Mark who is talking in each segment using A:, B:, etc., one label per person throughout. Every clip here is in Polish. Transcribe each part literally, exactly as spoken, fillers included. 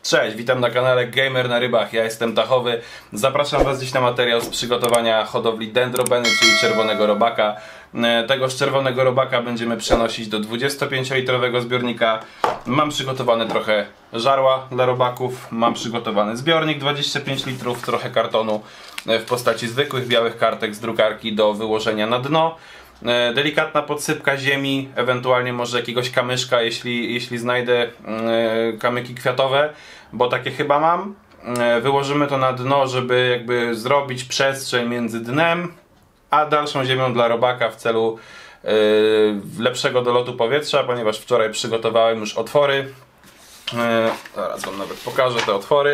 A: Cześć, witam na kanale Gamer na Rybach, ja jestem Tachowy. Zapraszam Was dziś na materiał z przygotowania hodowli dendrobeny, czyli czerwonego robaka. Tegoż czerwonego robaka będziemy przenosić do dwudziestopięciolitrowego zbiornika. Mam przygotowane trochę żarła dla robaków, mam przygotowany zbiornik dwadzieścia pięć litrów, trochę kartonu w postaci zwykłych białych kartek z drukarki do wyłożenia na dno. Delikatna podsypka ziemi, ewentualnie może jakiegoś kamyszka, jeśli, jeśli znajdę kamyki kwiatowe, bo takie chyba mam. Wyłożymy to na dno, żeby jakby zrobić przestrzeń między dnem a dalszą ziemią dla robaka w celu lepszego dolotu powietrza, ponieważ wczoraj przygotowałem już otwory. Zaraz Wam nawet pokażę te otwory.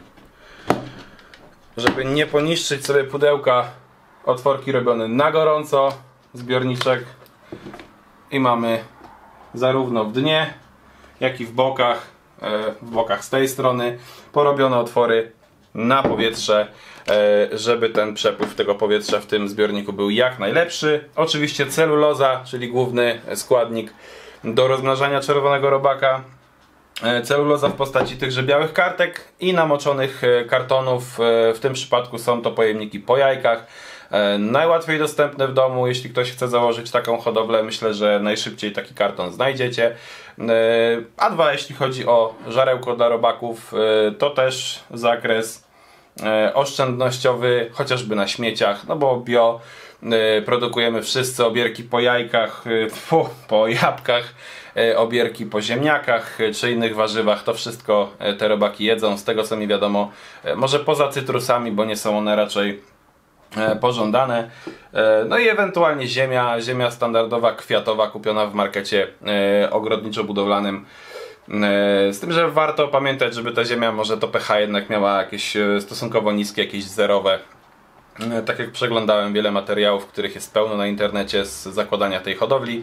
A: Żeby nie poniszczyć sobie pudełka, otworki robione na gorąco. Zbiorniczek i mamy zarówno w dnie, jak i w bokach, w bokach z tej strony porobione otwory na powietrze, żeby ten przepływ tego powietrza w tym zbiorniku był jak najlepszy. Oczywiście celuloza, czyli główny składnik do rozmnażania czerwonego robaka. Celuloza w postaci tychże białych kartek i namoczonych kartonów. W tym przypadku są to pojemniki po jajkach. Najłatwiej dostępne w domu, jeśli ktoś chce założyć taką hodowlę, myślę, że najszybciej taki karton znajdziecie. A dwa, jeśli chodzi o żarełko dla robaków, to też zakres oszczędnościowy, chociażby na śmieciach, no bo bio produkujemy wszyscy, obierki po jajkach, fu, po jabłkach, obierki po ziemniakach czy innych warzywach, to wszystko te robaki jedzą, z tego co mi wiadomo, może poza cytrusami, bo nie są one raczej pożądane. No i ewentualnie ziemia, ziemia standardowa, kwiatowa, kupiona w markecie ogrodniczo-budowlanym. Z tym, że warto pamiętać, żeby ta ziemia, może to pH jednak miała jakieś stosunkowo niskie, jakieś zerowe. Tak jak przeglądałem wiele materiałów, których jest pełno na internecie z zakładania tej hodowli,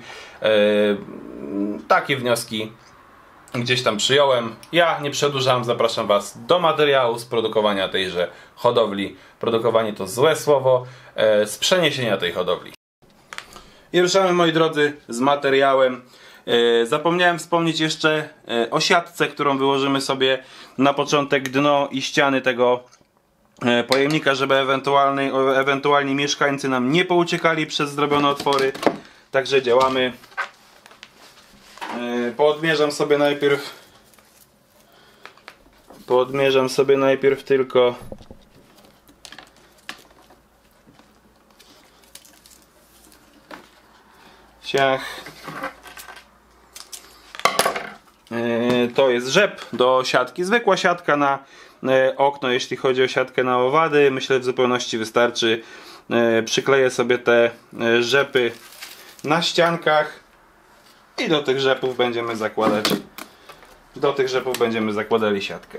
A: takie wnioski gdzieś tam przyjąłem. Ja nie przedłużam, zapraszam Was do materiału z produkowania tejże hodowli. Produkowanie to złe słowo, e, z przeniesienia tej hodowli. I ruszamy, moi drodzy, z materiałem. E, zapomniałem wspomnieć jeszcze e, o siatce, którą wyłożymy sobie na początek dno i ściany tego e, pojemnika, żeby ewentualnie, ewentualnie mieszkańcy nam nie pouciekali przez zrobione otwory. Także działamy. Poodmierzam sobie najpierw Poodmierzam sobie najpierw tylko ciach. To jest rzep do siatki, zwykła siatka na okno, jeśli chodzi o siatkę na owady. Myślę, że w zupełności wystarczy. Przykleję sobie te rzepy na ściankach. I do tych rzepów będziemy zakładać Do tych rzepów będziemy zakładali siatkę.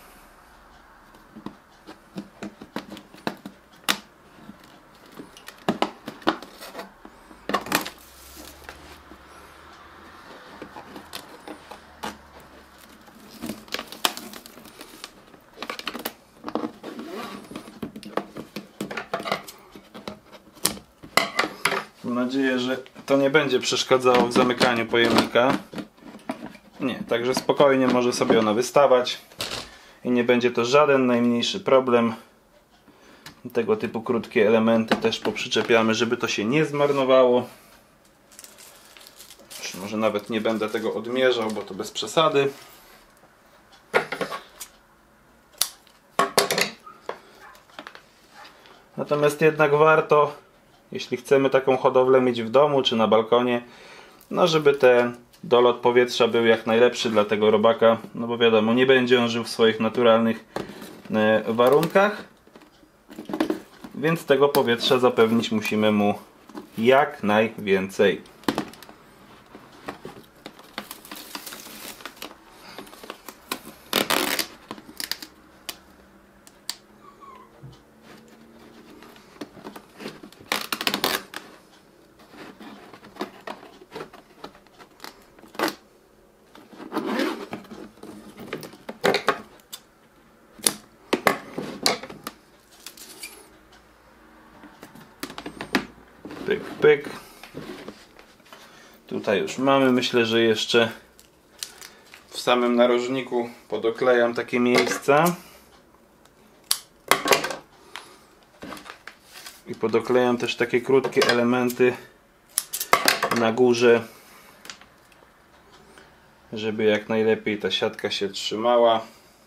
A: Mam nadzieję, że to nie będzie przeszkadzało w zamykaniu pojemnika. Nie, także spokojnie może sobie ona wystawać i nie będzie to żaden najmniejszy problem. Tego typu krótkie elementy też poprzyczepiamy, żeby to się nie zmarnowało. Już może nawet nie będę tego odmierzał, bo to bez przesady. Natomiast jednak warto, jeśli chcemy taką hodowlę mieć w domu czy na balkonie, no żeby ten dolot powietrza był jak najlepszy dla tego robaka, no bo wiadomo, nie będzie on żył w swoich naturalnych e, warunkach, więc tego powietrza zapewnić musimy mu jak najwięcej. Pyk, pyk. Tutaj już mamy, myślę, że jeszcze w w samym narożniku podoklejam takie miejsca i podoklejam też takie krótkie elementy na górze, żeby jak najlepiej ta siatka się trzymała.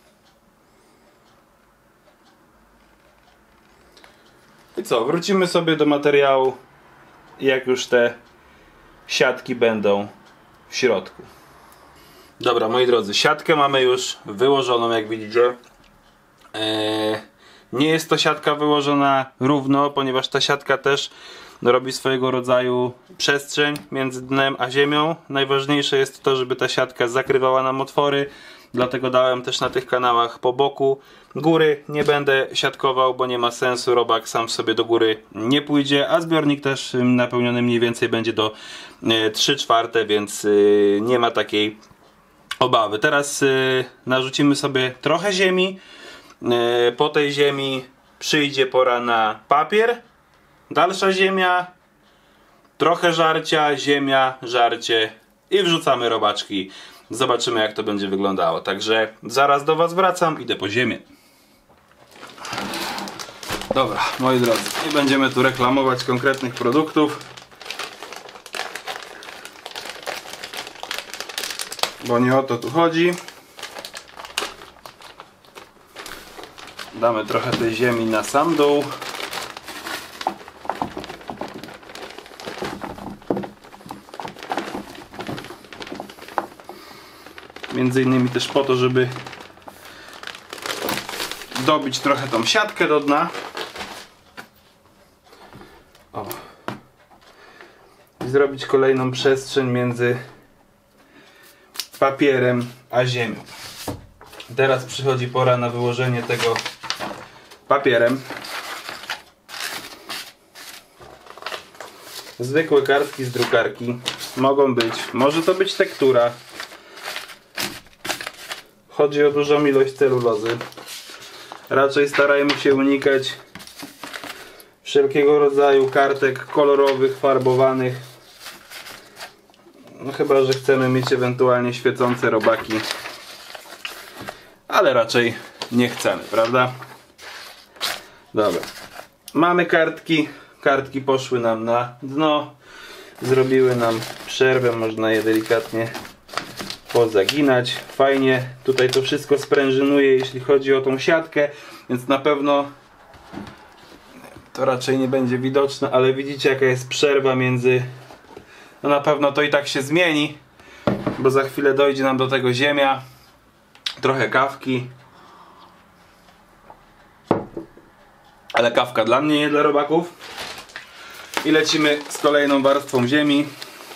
A: I co, wrócimy sobie do materiału, jak już te siatki będą w środku. Dobra, moi drodzy, siatkę mamy już wyłożoną, jak widzicie. Eee, nie jest to siatka wyłożona równo, ponieważ ta siatka też robi swojego rodzaju przestrzeń między dnem a ziemią. Najważniejsze jest to, żeby ta siatka zakrywała nam otwory, dlatego dałem też na tych kanałach po boku. Góry nie będę siatkował, bo nie ma sensu, robak sam sobie do góry nie pójdzie, a zbiornik też napełniony mniej więcej będzie do trzy czwarte, więc nie ma takiej obawy. Teraz narzucimy sobie trochę ziemi, po tej ziemi przyjdzie pora na papier, dalsza ziemia, trochę żarcia, ziemia, żarcie i wrzucamy robaczki. Zobaczymy, jak to będzie wyglądało. Także zaraz do Was wracam, idę po ziemię. Dobra, moi drodzy, nie będziemy tu reklamować konkretnych produktów, bo nie o to tu chodzi. Damy trochę tej ziemi na sam dół. Między innymi też po to, żeby dobić trochę tą siatkę do dna. O. I zrobić kolejną przestrzeń między papierem a ziemią. Teraz przychodzi pora na wyłożenie tego papierem. Zwykłe kartki z drukarki mogą być, może to być tektura. Chodzi o dużą ilość celulozy. Raczej starajmy się unikać wszelkiego rodzaju kartek kolorowych, farbowanych. No chyba że chcemy mieć ewentualnie świecące robaki. Ale raczej nie chcemy, prawda? Dobra. Mamy kartki. Kartki poszły nam na dno. Zrobiły nam przerwę. Można je delikatnie pozaginać. Fajnie tutaj to wszystko sprężynuje, jeśli chodzi o tą siatkę, więc na pewno to raczej nie będzie widoczne, ale widzicie, jaka jest przerwa między... No na pewno to i tak się zmieni, bo za chwilę dojdzie nam do tego ziemia, trochę kawki, ale kawka dla mnie, nie dla robaków. I lecimy z kolejną warstwą ziemi.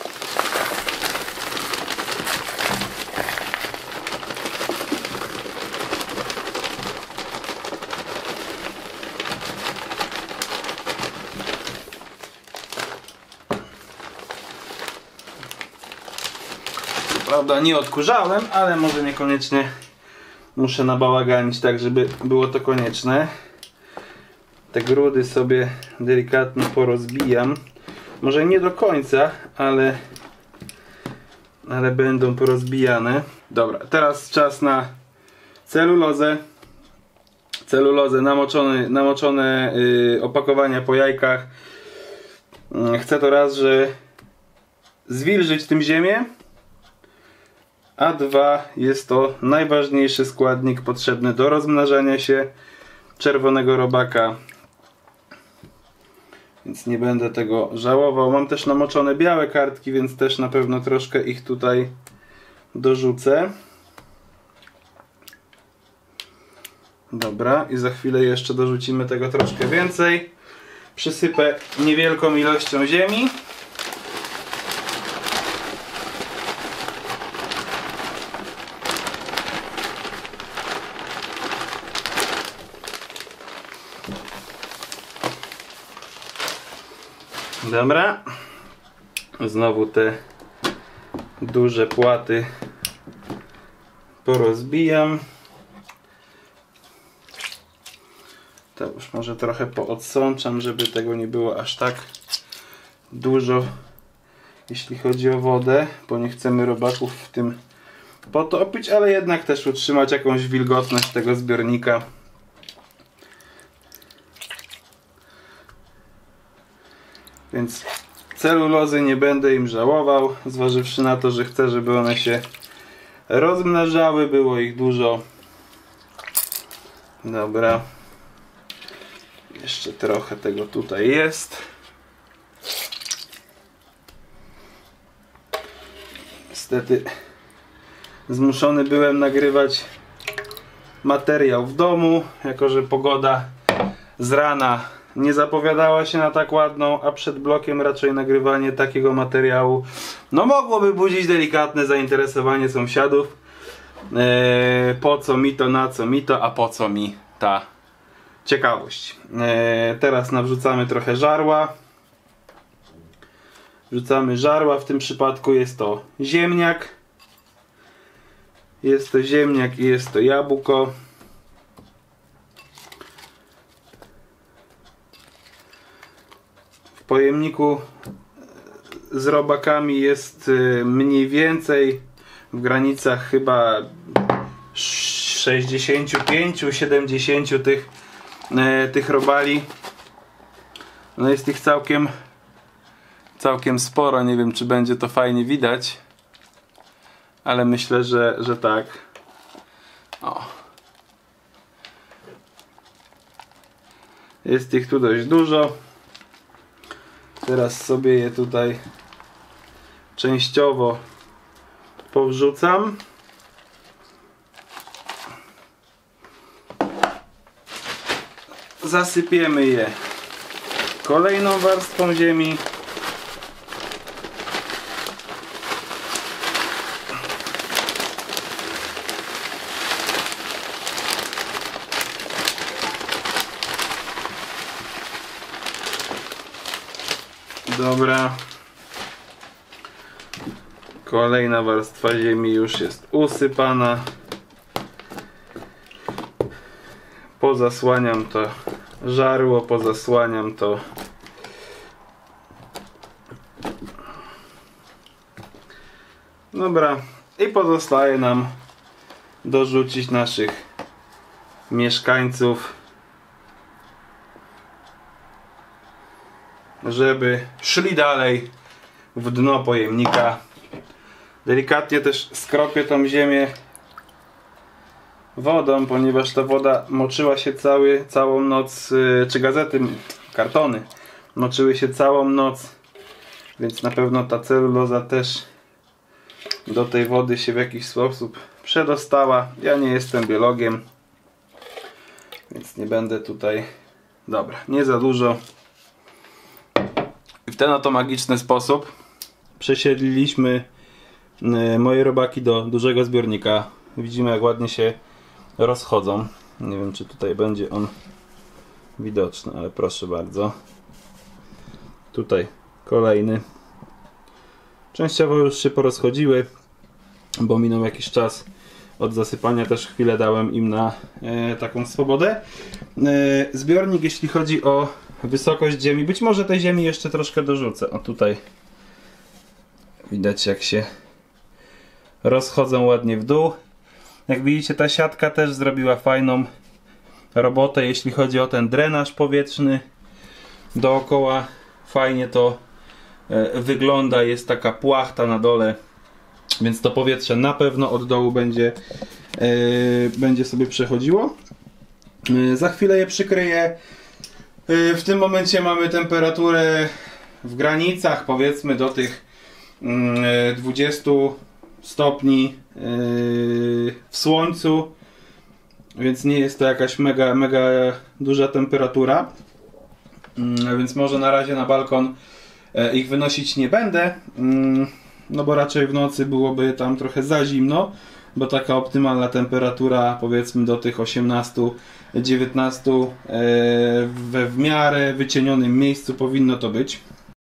A: Prawda, nie odkurzałem, ale może niekoniecznie muszę nabałaganić tak, żeby było to konieczne. Te grudy sobie delikatnie porozbijam. Może nie do końca, ale, ale będą porozbijane. Dobra, teraz czas na celulozę. Celulozę, namoczone, namoczone yy, opakowania po jajkach. Yy, chcę to raz, że zwilżyć tym ziemię, a dwa, jest to najważniejszy składnik potrzebny do rozmnażania się czerwonego robaka. Więc nie będę tego żałował. Mam też namoczone białe kartki, więc też na pewno troszkę ich tutaj dorzucę. Dobra, i za chwilę jeszcze dorzucimy tego troszkę więcej. Przysypę niewielką ilością ziemi. Dobra, znowu te duże płaty porozbijam. To już może trochę poodsączam, żeby tego nie było aż tak dużo, jeśli chodzi o wodę, bo nie chcemy robaków w tym potopić, ale jednak też utrzymać jakąś wilgotność tego zbiornika. Więc celulozy nie będę im żałował, zważywszy na to, że chcę, żeby one się rozmnażały, było ich dużo. Dobra. Jeszcze trochę tego tutaj jest. Niestety zmuszony byłem nagrywać materiał w domu, jako że pogoda z rana nie zapowiadała się na tak ładną, a przed blokiem raczej nagrywanie takiego materiału no mogłoby budzić delikatne zainteresowanie sąsiadów. Eee, po co mi to, na co mi to, a po co mi ta ciekawość. Eee, teraz nawrzucamy trochę żarła. Wrzucamy żarła, w tym przypadku jest to ziemniak. Jest to ziemniak i jest to jabłko. W pojemniku z robakami jest mniej więcej w granicach chyba sześćdziesiąt pięć do siedemdziesięciu tych, tych robali. No jest ich całkiem całkiem sporo, nie wiem czy będzie to fajnie widać, ale myślę, że, że tak. O. Jest ich tu dość dużo. Teraz sobie je tutaj częściowo powrzucam. Zasypiemy je kolejną warstwą ziemi. Dobra. Kolejna warstwa ziemi już jest usypana. Pozasłaniam to żarło, pozasłaniam to dobra. I pozostaje nam dorzucić naszych mieszkańców, żeby szli dalej w dno pojemnika. Delikatnie też skropię tą ziemię wodą, ponieważ ta woda moczyła się cały, całą noc, czy gazety, kartony moczyły się całą noc, więc na pewno ta celuloza też do tej wody się w jakiś sposób przedostała. Ja nie jestem biologiem, więc nie będę tutaj... Dobra, nie za dużo. I w ten oto magiczny sposób przesiedliliśmy moje robaki do dużego zbiornika. Widzimy, jak ładnie się rozchodzą. Nie wiem, czy tutaj będzie on widoczny, ale proszę bardzo. Tutaj kolejny. Częściowo już się porozchodziły, bo minął jakiś czas od zasypania. Też chwilę dałem im na e, taką swobodę. E, zbiornik, jeśli chodzi o wysokość ziemi, być może tej ziemi jeszcze troszkę dorzucę. O, tutaj widać, jak się rozchodzą ładnie w dół. Jak widzicie, ta siatka też zrobiła fajną robotę, jeśli chodzi o ten drenaż powietrzny dookoła. Fajnie to e, wygląda, jest taka płachta na dole, więc to powietrze na pewno od dołu będzie, e, będzie sobie przechodziło. E, za chwilę je przykryję. E, w tym momencie mamy temperaturę w granicach, powiedzmy, do tych e, dwudziestu stopni w słońcu, więc nie jest to jakaś mega, mega duża temperatura, więc może na razie na balkon ich wynosić nie będę, no bo raczej w nocy byłoby tam trochę za zimno, bo taka optymalna temperatura, powiedzmy, do tych osiemnastu dziewiętnastu we w miarę wycienionym miejscu powinno to być.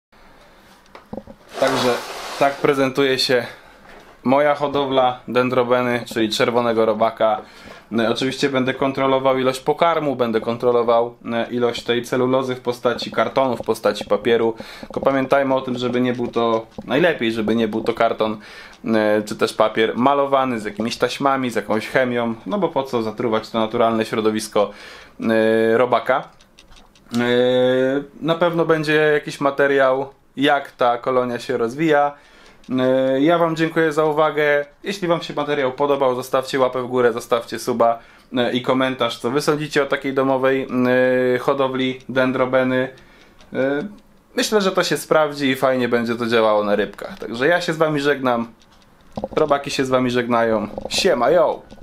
A: Także tak prezentuje się moja hodowla dendrobeny, czyli czerwonego robaka Oczywiście będę kontrolował ilość pokarmu, będę kontrolował ilość tej celulozy w postaci kartonu, w postaci papieru. Tylko pamiętajmy o tym, żeby nie był to, najlepiej, żeby nie był to karton czy też papier malowany z jakimiś taśmami, z jakąś chemią, no bo po co zatruwać to naturalne środowisko robaka. Na pewno będzie jakiś materiał, jak ta kolonia się rozwija. Ja wam dziękuję za uwagę. Jeśli wam się materiał podobał, zostawcie łapę w górę, zostawcie suba i komentarz, co wy sądzicie o takiej domowej hodowli dendrobeny. Myślę, że to się sprawdzi i fajnie będzie to działało na rybkach. Także ja się z wami żegnam. Robaki się z wami żegnają. Siema, yo!